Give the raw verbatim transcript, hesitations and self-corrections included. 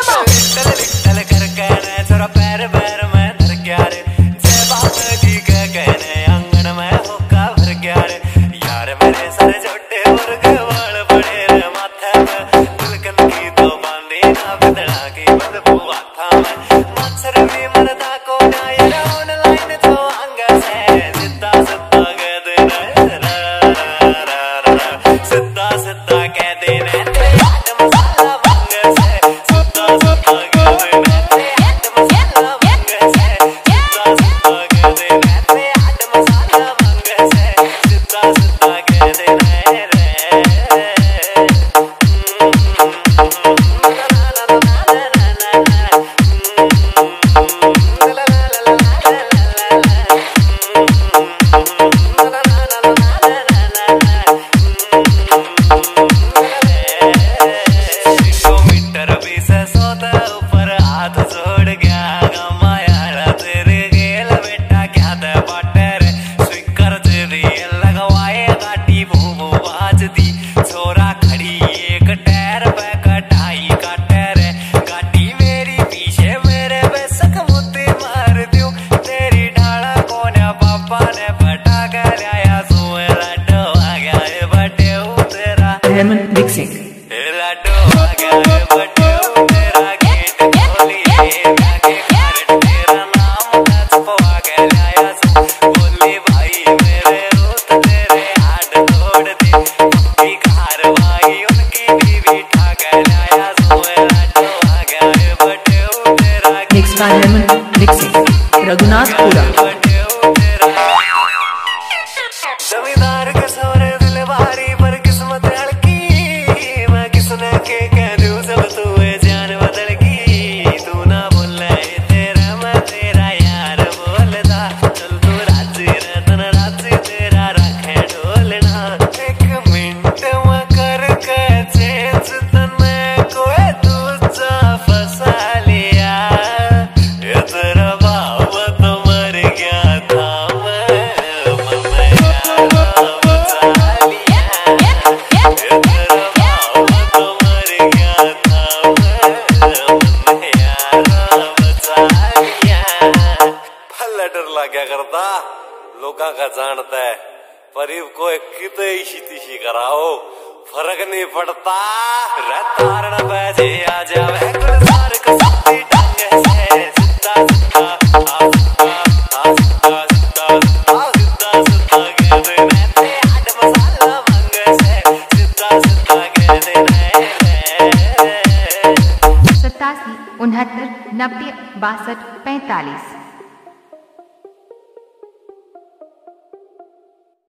Mixing. Mixed by Lemon Mixing. Raghunathpura. जमींदार के सवरे दिल भारी पर किस्मत हल्की, मैं किसने के कह दूं सब तू है जान बदल की। तू ना बोले तेरा मैं तेरा यार बोलदा, चल तू राजी रतन राजी तेरा रखे ढोलना। एक मिनट में कर के चेंज तने कोई दूजा फसा लिया, ये तेरा भाव तो मर गया था क्या करता लोगा का जानता है, पर को कितने इसी तिशी कराओ फर्क नहीं पड़ता। रतारण बजे आ जावे गुलजार को सत्ती टांगे से, सिद्धा सिद्धा आ सिद्धा आ सिद्धा सिद्धा आ सिद्धा सिद्धा कह देने थे आठ मसाला मंगे से, सिद्धा सिद्धा कह देने थे। सतासी उनहत्तर नब्बे बासठ पैंतालीस।